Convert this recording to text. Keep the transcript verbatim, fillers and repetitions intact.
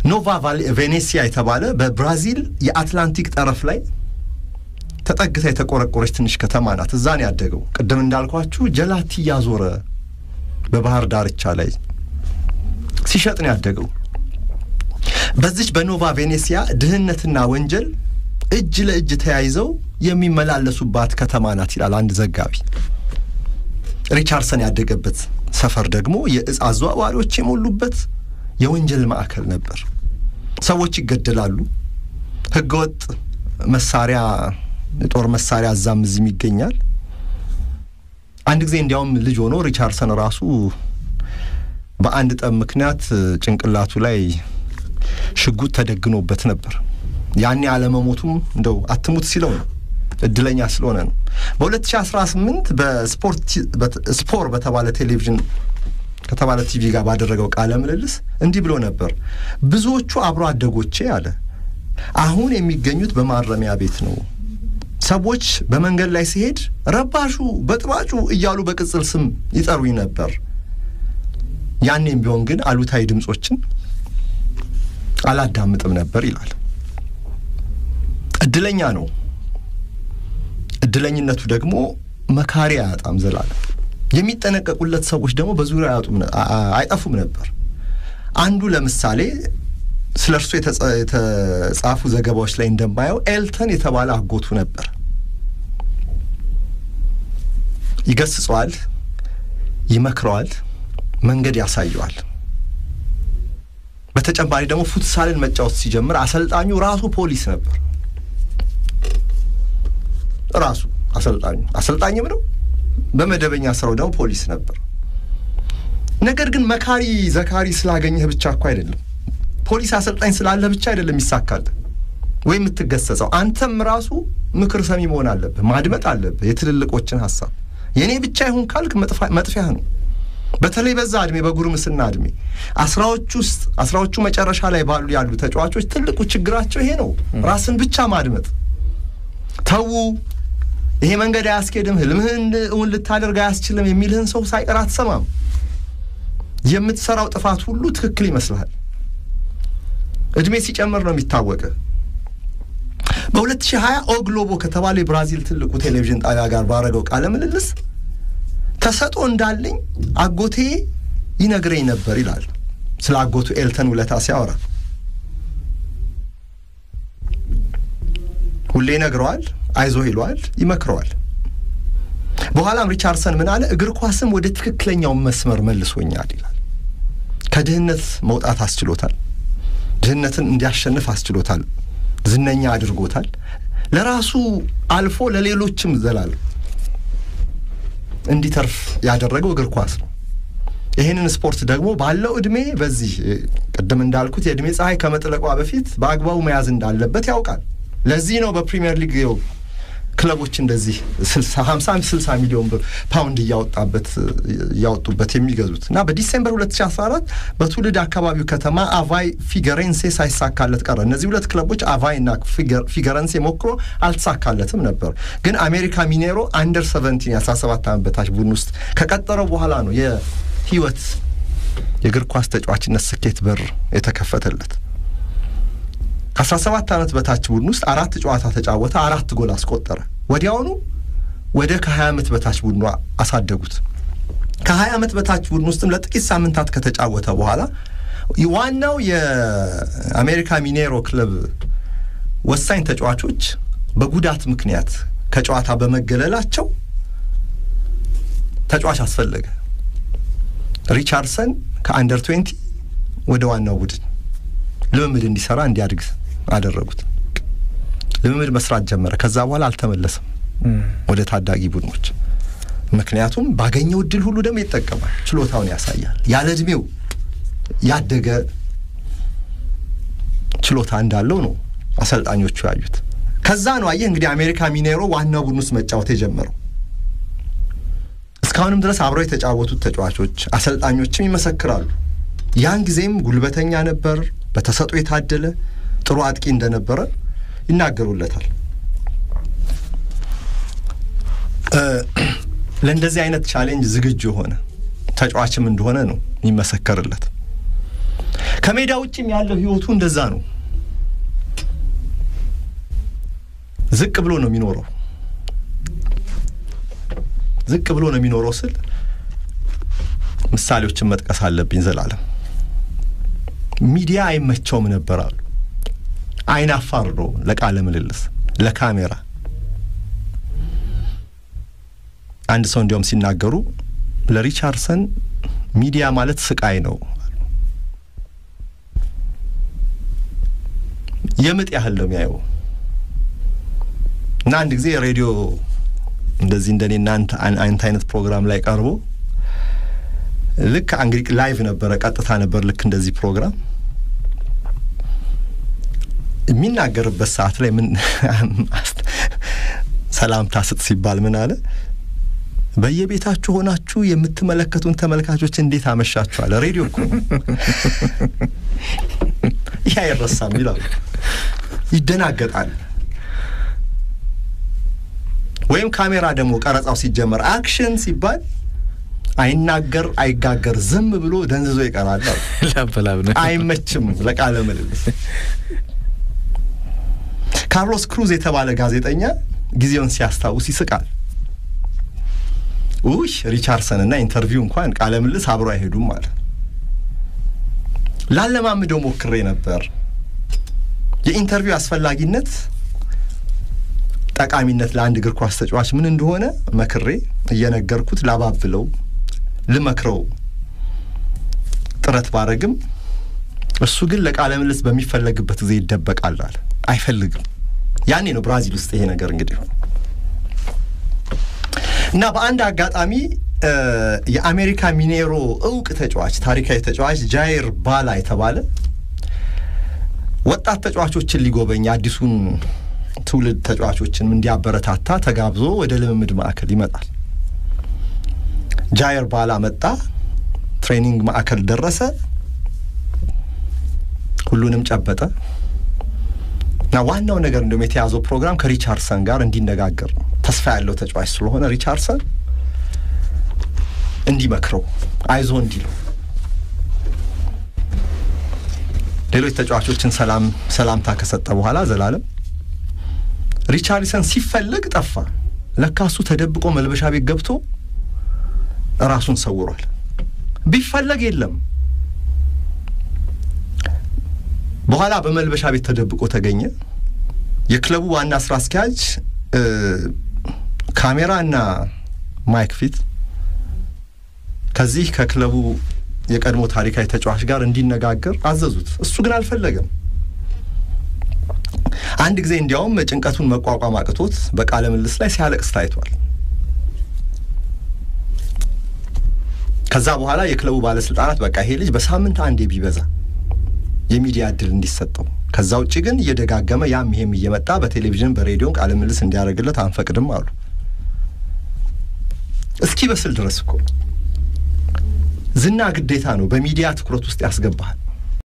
ኖቫ ቬኔሲያ የተባለ በብራዚል የአትላንቲክ ጠረፍ ላይ ተጠግታ የተቆረቆረች ትንሽ ከተማ ናት። እዛ ነው ያደገው። ቀደም እንዳልኳችሁ ጀላቲ ያዞረ በባህር ዳርቻ ላይ ሲሸጥ ነው ያደገው። በዚች በኖቫ ቬኔሲያ ድህነትና ወንጀል እጅ ለእጅ ተያይዘው የሚመላለሱባት ከተማ ናት ይላል አንድ ዘጋቢ። ሪቻርድሰን ያደገበት ሰፈር ደግሞ የእጽ አዘዋዋሪዎች የሞሉበት የወንጀል ማዕከል ነበር። ሰዎች ይገደላሉ። ህገወጥ መሳሪያ ጦር መሳሪያ አዛም እዚህም ይገኛል። አንድ ጊዜ እንዲያውም ልጅ ሆኖ ሪቻርድሰን ራሱ በአንድ ጠብ ምክንያት ጭንቅላቱ ላይ ሽጉጥ ተደግኖበት ነበር። ያኔ አለመሞቱም እንደው አትሙት ሲለው ነው፣ እድለኛ ስለሆነ ነው። በ2018 በስፖርት ስፖር በተባለ ቴሌቪዥን ከተባለ ቲቪ ጋር ባደረገው ቃለ ምልልስ እንዲህ ብሎ ነበር። ብዙዎቹ አብሮ አደጎቼ አለ አሁን የሚገኙት በማረሚያ ቤት ነው። ሰዎች በመንገድ ላይ ሲሄድ ረባሹ በጥባጩ እያሉ በቅጽል ስም ይጠሩኝ ነበር። ያኔም ቢሆን ግን አሉታዊ ድምጾችን አላዳምጥም ነበር ይላል። እድለኛ ነው። እድለኝነቱ ደግሞ መካሪ አያጣም ዘላለም። የሚጠነቀቁለት ሰዎች ደግሞ በዙሪያ አያጡም አይጠፉም ነበር። አንዱ ለምሳሌ ስለርሱ የተጻፉ ዘገባዎች ላይ እንደማየው ኤልተን የተባለ አጎቱ ነበር። ይገስጸዋል፣ ይመክረዋል፣ መንገድ ያሳየዋል። በተጨማሪ ደግሞ ፉትሳልን መጫወት ሲጀምር አሰልጣኙ ራሱ ፖሊስ ነበር። ራሱ አሰልጣኙ አሰልጣኝም ነው፣ በመደበኛ ስራው ደግሞ ፖሊስ ነበር። ነገር ግን መካሪ ዘካሪ ስላገኘህ ብቻ እኮ አይደለም፣ ፖሊስ አሰልጣኝ ስላለ ብቻ አይደለም ይሳካል ወይ የምትገሰጸው። አንተም ራሱ ምክር ሰሚ መሆን አለብህ፣ ማድመጥ አለብህ የትልልቆችን ሐሳብ። የኔ ብቻ ይሁን ካልክ መጥፊያ ነው። በተለይ በዛ እድሜ በጉርምስና እድሜ አስራዎቹ ውስጥ አስራዎቹ መጨረሻ ላይ ባሉ ያሉ ተጫዋቾች ትልቁ ችግራቸው ይሄ ነው፣ ራስን ብቻ ማድመጥ። ተው ይሄ መንገድ አያስኬድም፣ ህልምህን እውን ልታደርግ አያስችልም የሚልህን ሰው ሳይቀር አትሰማም። የምትሰራው ጥፋት ሁሉ ትክክል ይመስልሃል። እድሜ ሲጨምር ነው የሚታወቀው። በ2020 ኦግሎቦ ከተባለ የብራዚል ትልቁ ቴሌቪዥን ጣቢያ ጋር ባረገው ቃለ ምልልስ ተሰጦ እንዳለኝ አጎቴ ይነግረኝ ነበር ይላል። ስለ አጎቱ ኤልተን ውለታ ሲያወራ ሁሌ ይነግረዋል፣ አይዞህ ይለዋል፣ ይመክረዋል። በኋላም ሪቻርድሰን ምን አለ? እግር ኳስም ወደ ትክክለኛው መስመር መልሶኛል ይላል። ከድህነት መውጣት አስችሎታል። ድህነትን እንዲያሸንፍ አስችሎታል። ዝነኛ አድርጎታል። ለራሱ አልፎ ለሌሎችም ዘላለም እንዲተርፍ ያደረገው እግር ኳስ ነው። ይሄንን ስፖርት ደግሞ ባለው እድሜ በዚህ ቀደም እንዳልኩት የእድሜ ፀሐይ ከመጥለቋ በፊት በአግባቡ መያዝ እንዳለበት ያውቃል። ለዚህ ነው በፕሪሚየር ሊግ ነው ክለቦች እንደዚህ ስልሳ ሃምሳ ስልሳ ሚሊዮን ብር ፓውንድ ያወጣበት ያወጡበት የሚገዙት። እና በዲሴምበር ሁለት ሺህ አስራ አራት በትውልድ አካባቢው ከተማ አቫይ ፊገሬንሴ ሳይሳካለት ቀረ። እነዚህ ሁለት ክለቦች አቫይ እና ፊገሬንሴ ሞክሮ አልተሳካለትም ነበር። ግን አሜሪካ ሚኔሮ አንደር ሰቨንቲን አስራ ሰባት ዓመት በታች ቡድን ውስጥ ከቀጠረው በኋላ ነው የህይወት የእግር ኳስ ተጫዋችነት ስኬት በር የተከፈተለት። ከአስራ ሰባት ዓመት በታች ቡድን ውስጥ አራት ጨዋታ ተጫወተ፣ አራት ጎል አስቆጠረ። ወዲያውኑ ወደ ከ20 ዓመት በታች ቡድኑ አሳደጉት። ከ20 ዓመት በታች ቡድን ውስጥም ለጥቂት ሳምንታት ከተጫወተ በኋላ ዋናው የአሜሪካ ሚኔሮ ክለብ ወሳኝ ተጫዋቾች በጉዳት ምክንያት ከጨዋታ በመገለላቸው ተጫዋች አስፈለገ። ሪቻርድሰን ከአንደር ሃያ ወደ ዋናው ቡድን ልምምድ እንዲሰራ እንዲያድግ አደረጉት። ልምምድ መስራት ጀመረ። ከዛ በኋላ አልተመለሰም ወደ ታዳጊ ቡድኖች። ምክንያቱም ባገኘው እድል ሁሉ ደግሞ ይጠቀማል፣ ችሎታውን ያሳያል። ያለ እድሜው ያደገ ችሎታ እንዳለው ነው አሰልጣኞቹ ያዩት። ከዛ ነው አየህ እንግዲህ አሜሪካ ሚኔሮ ዋናው ቡድን ውስጥ መጫወት የጀመረው። እስካሁንም ድረስ አብረው የተጫወቱት ተጫዋቾች አሰልጣኞችም ይመሰክራሉ። ያን ጊዜም ጉልበተኛ ነበር፣ በተሰጦ የታደለ ጥሩ አጥቂ እንደነበረ ይናገሩለታል። ለእንደዚህ አይነት ቻሌንጅ ዝግጁ ሆነ ተጫዋችም እንደሆነ ነው የሚመሰከርለት። ከሜዳ ውጭም ያለው ህይወቱ እንደዛ ነው ዝቅ ብሎ ነው የሚኖረው ዝቅ ብሎ ነው የሚኖረው ስል ምሳሌዎችን መጥቀስ አለብኝ ዘላለም ሚዲያ አይመቸውም ነበር አሉ አይን አፋርዶ ለቃለ ምልልስ ለካሜራ አንድ ሰው እንዲያውም ሲናገሩ ለሪቻርድሰን ሚዲያ ማለት ስቃይ ነው የምጥ ያህል ነው የሚያየው እና አንድ ጊዜ ሬዲዮ እንደዚህ እንደኔና አንተ አይነት ፕሮግራም ላይ ቀርቦ ልክ እንግዲህ ላይቭ ነበር ቀጥታ ነበር ልክ እንደዚህ ፕሮግራም የሚናገርበት ሰዓት ላይ ምን ሰላምታ ስጥ ሲባል ምን አለ በየቤታችሁ ሆናችሁ የምትመለከቱን ተመልካቾች እንዴት አመሻችሁ አለ ሬዲዮ እኮ ያ ይረሳም ይላል ይደናገጣል ወይም ካሜራ ደግሞ ቀረጻው ሲጀመር አክሽን ሲባል አይናገር አይጋገር ዝም ብሎ ደንዝዞ ይቀራል ላበላብ ነው አይመችም ለቃለ ምልልስ ካርሎስ ክሩዝ የተባለ ጋዜጠኛ ጊዜውን ሲያስታውስ ይስቃል ኡይ ሪቻርድሰን እና ኢንተርቪው እንኳን ቃለ ምልልስ አብሮ አይሄዱም ማለት ላለማምደው ሞክሬ ነበር የኢንተርቪው አስፈላጊነት ጠቃሚነት ለአንድ እግር ኳስ ተጫዋች ምን እንደሆነ መክሬ እየነገርኩት ላባብለው ለመክረው ጥረት ባረግም እሱ ግን ለቃለ ምልልስ በሚፈለግበት ጊዜ ይደበቃል አለ አይፈልግም ያኔ ነው ብራዚል ውስጥ ይሄ ነገር እንግዲህ ሆነ እና በአንድ አጋጣሚ የአሜሪካ ሚኔሮ እውቅ ተጫዋች ታሪካዊ ተጫዋች ጃይር ባላ የተባለ ወጣት ተጫዋቾችን ሊጎበኝ አዲሱን ትውልድ ተጫዋቾችን እንዲያበረታታ ተጋብዞ ወደ ልምምድ ማዕከል ይመጣል ጃይር ባላ መጣ ትሬኒንግ ማዕከል ደረሰ ሁሉንም ጨበጠ እና ዋናው ነገር እንደም የተያዘው ፕሮግራም ከሪቻርድሰን ጋር እንዲነጋገር ተስፋ ያለው ተጫዋች ስለሆነ ሪቻርድሰን እንዲመክረው አይዞ እንዲለው ሌሎች ተጫዋቾችን ሰላም ሰላምታ ከሰጠ በኋላ ዘላለም ሪቻርድሰን ሲፈልግ ጠፋ ለካሱ ተደብቆ መልበሻ ቤት ገብቶ ራሱን ሰውሯል ቢፈልግ የለም በኋላ በመልበሻ ቤት ተደብቆ ተገኘ የክለቡ ዋና ስራ አስኪያጅ ካሜራና ማይክ ፊት ከዚህ ከክለቡ የቀድሞ ታሪካዊ ተጫዋች ጋር እንዲነጋገር አዘዙት እሱ ግን አልፈለገም አንድ ጊዜ እንዲያውም ጭንቀቱን መቋቋም አቅቶት በቃለ ምልልስ ላይ ሲያለቅስ ታይቷል ከዛ በኋላ የክለቡ ባለስልጣናት በቃ ይሄ ልጅ በሳምንት አንዴ ቢበዛ የሚዲያ እድል እንዲሰጠው ከዛ ውጪ ግን እየደጋገመ ያም ይሄም እየመጣ በቴሌቪዥን በሬዲዮ ቃለ ምልልስ እንዲያደርግለት አንፈቅድም አሉ እስኪ በስል ድረስ እኮ ዝና ግዴታ ነው በሚዲያ ትኩረት ውስጥ ያስገባል